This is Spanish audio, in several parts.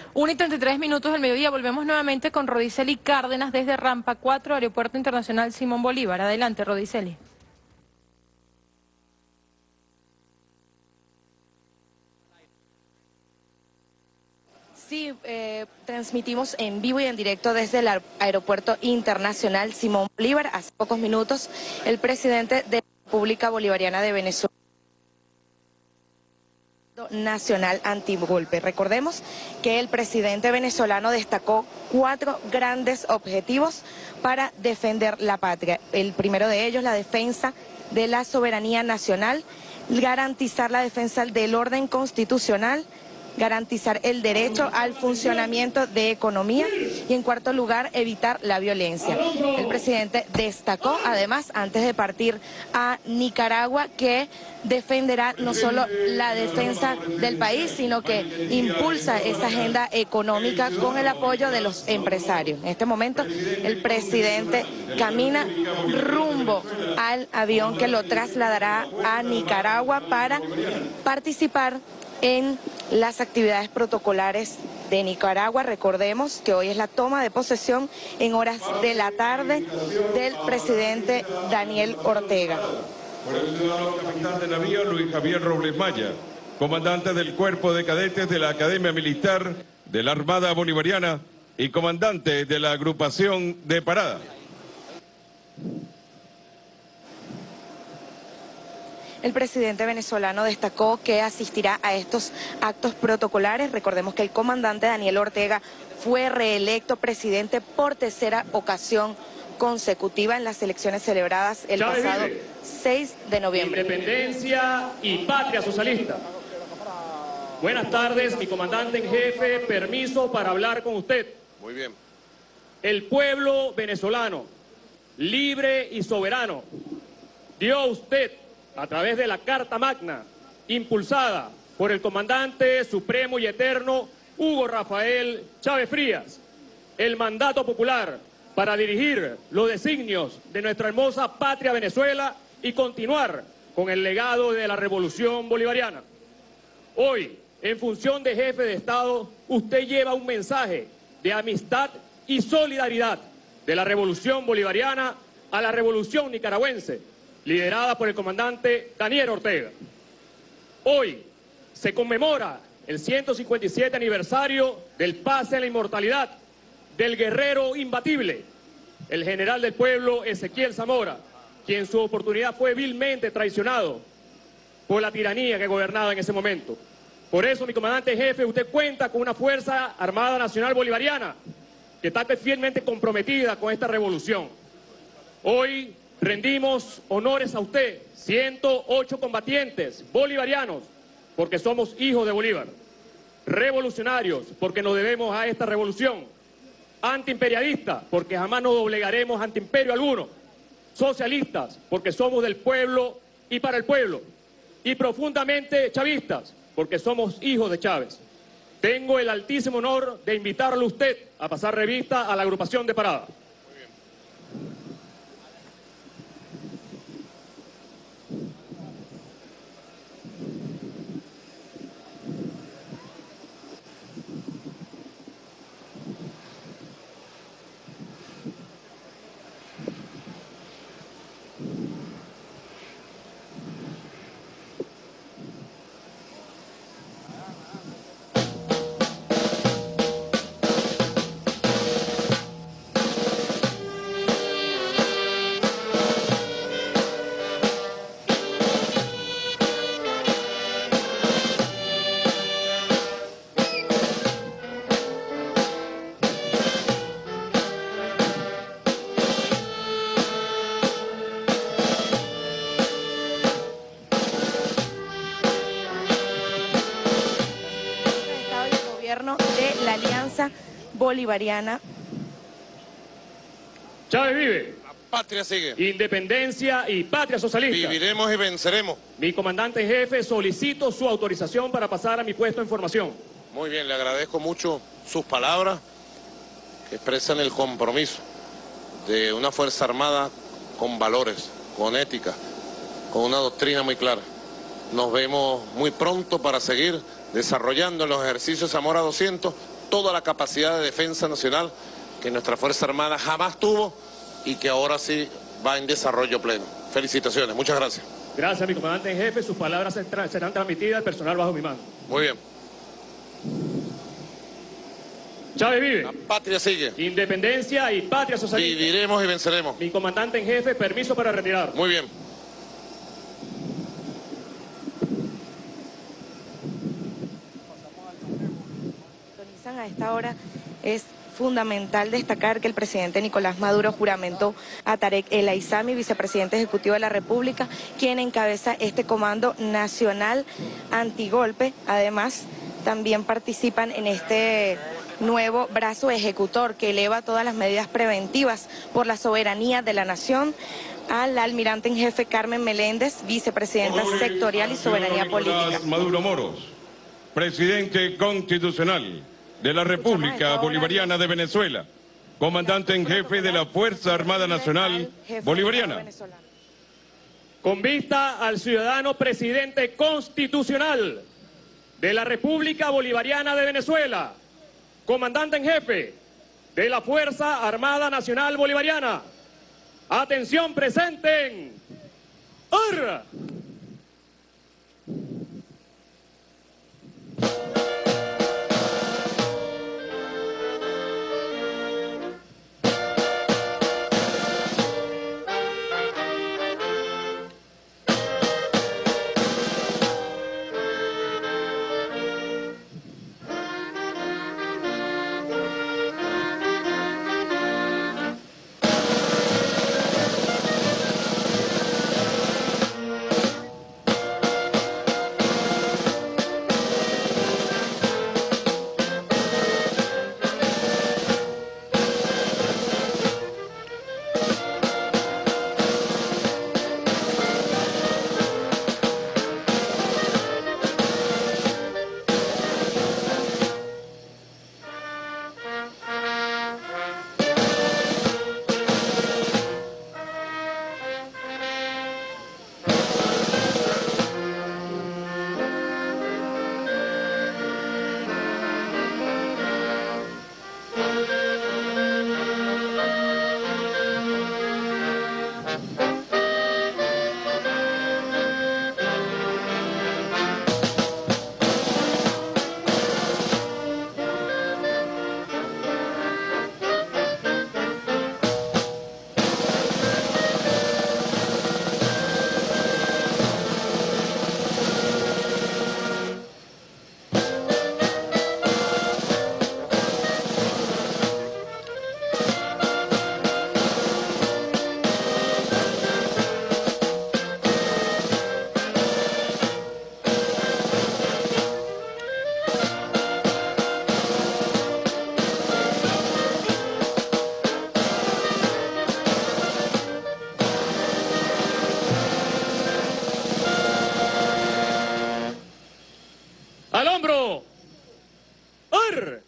1:33 del mediodía, volvemos nuevamente con Rodiceli Cárdenas desde Rampa 4, Aeropuerto Internacional Simón Bolívar. Adelante, Rodiceli. Sí, transmitimos en vivo y en directo desde el Aeropuerto Internacional Simón Bolívar. Hace pocos minutos, el presidente de la República Bolivariana de Venezuela Nacional Antigolpe. Recordemos que el presidente venezolano destacó 4 grandes objetivos para defender la patria. El primero de ellos, la defensa de la soberanía nacional, garantizar la defensa del orden constitucional, garantizar el derecho al funcionamiento de economía y, en cuarto lugar, evitar la violencia. El presidente destacó, además, antes de partir a Nicaragua, que defenderá no solo la defensa del país, sino que impulsa esa agenda económica con el apoyo de los empresarios. En este momento, el presidente camina rumbo al avión que lo trasladará a Nicaragua para participar en las actividades protocolares de Nicaragua. Recordemos que hoy es la toma de posesión en horas de la tarde del presidente Daniel Ortega. Por el ciudadano capitán de navío Luis Javier Robles Maya, comandante del Cuerpo de Cadetes de la Academia Militar de la Armada Bolivariana y comandante de la agrupación de parada. El presidente venezolano destacó que asistirá a estos actos protocolares. Recordemos que el comandante Daniel Ortega fue reelecto presidente por tercera ocasión consecutiva en las elecciones celebradas el pasado 6 de noviembre. Independencia y patria socialista. Buenas tardes, mi comandante en jefe, permiso para hablar con usted. Muy bien. El pueblo venezolano, libre y soberano, dio a usted, a través de la Carta Magna, impulsada por el comandante supremo y eterno Hugo Rafael Chávez Frías, el mandato popular para dirigir los designios de nuestra hermosa patria Venezuela y continuar con el legado de la Revolución Bolivariana. Hoy, en función de jefe de Estado, usted lleva un mensaje de amistad y solidaridad de la Revolución Bolivariana a la Revolución Nicaragüense, liderada por el comandante Daniel Ortega. Hoy se conmemora el 157 aniversario del pase a la inmortalidad del guerrero imbatible, el general del pueblo Ezequiel Zamora, quien en su oportunidad fue vilmente traicionado por la tiranía que gobernaba en ese momento. Por eso, mi comandante jefe, usted cuenta con una Fuerza Armada Nacional Bolivariana que está fielmente comprometida con esta revolución. Hoy rendimos honores a usted, 108 combatientes bolivarianos, porque somos hijos de Bolívar, revolucionarios, porque nos debemos a esta revolución, antiimperialistas, porque jamás nos doblegaremos ante imperio alguno, socialistas, porque somos del pueblo y para el pueblo, y profundamente chavistas, porque somos hijos de Chávez. Tengo el altísimo honor de invitarle a usted a pasar revista a la agrupación de parada. De la Alianza Bolivariana. Chávez vive. La patria sigue. Independencia y patria socialista. Viviremos y venceremos. Mi comandante en jefe, solicito su autorización para pasar a mi puesto en formación. Muy bien, le agradezco mucho sus palabras que expresan el compromiso de una Fuerza Armada con valores, con ética, con una doctrina muy clara. Nos vemos muy pronto para seguir desarrollando en los ejercicios Zamora 200 toda la capacidad de defensa nacional que nuestra Fuerza Armada jamás tuvo y que ahora sí va en desarrollo pleno. Felicitaciones, muchas gracias. Gracias, mi comandante en jefe. Sus palabras serán transmitidas al personal bajo mi mando. Muy bien. Chávez vive. La patria sigue. Independencia y patria socialista. Viviremos y venceremos. Mi comandante en jefe, permiso para retirar. Muy bien. A esta hora es fundamental destacar que el presidente Nicolás Maduro juramentó a Tarek El Aissami, vicepresidente ejecutivo de la República, quien encabeza este Comando Nacional Antigolpe. Además, también participan en este nuevo brazo ejecutor que eleva todas las medidas preventivas por la soberanía de la nación al almirante en jefe Carmen Meléndez, vicepresidenta sectorial y soberanía política. Maduro Moros, presidente constitucional de la República Bolivariana de Venezuela, comandante en jefe de la Fuerza Armada Nacional Bolivariana. Con vista al ciudadano presidente constitucional de la República Bolivariana de Venezuela, comandante en jefe de la Fuerza Armada Nacional Bolivariana. Atención, presenten. ¡Arra! ¡Al hombro! ¡Ar!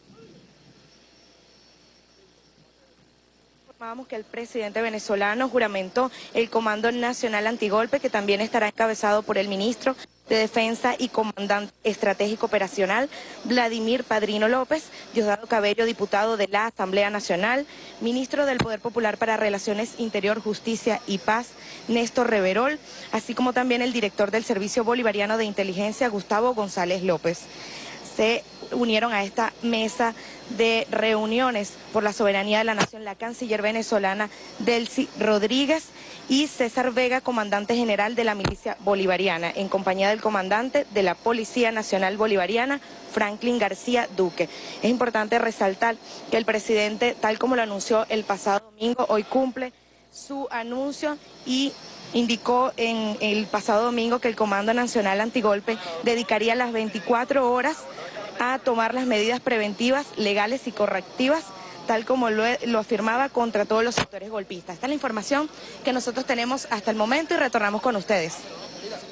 Informábamos que el presidente venezolano juramentó el Comando Nacional Antigolpe, que también estará encabezado por el ministro de Defensa y comandante estratégico operacional Vladimir Padrino López, Diosdado Cabello, diputado de la Asamblea Nacional, ministro del Poder Popular para Relaciones Interior, Justicia y Paz, Néstor Reverol, así como también el director del Servicio Bolivariano de Inteligencia, Gustavo González López. Se unieron a esta mesa de reuniones por la soberanía de la nación la canciller venezolana Delcy Rodríguez y César Vega, comandante general de la milicia bolivariana, en compañía del comandante de la Policía Nacional Bolivariana, Franklin García Duque. Es importante resaltar que el presidente, tal como lo anunció el pasado domingo, hoy cumple su anuncio y indicó en el pasado domingo que el Comando Nacional Antigolpe dedicaría las 24 horas a tomar las medidas preventivas, legales y correctivas, tal como lo afirmaba, contra todos los sectores golpistas. Esta es la información que nosotros tenemos hasta el momento y retornamos con ustedes.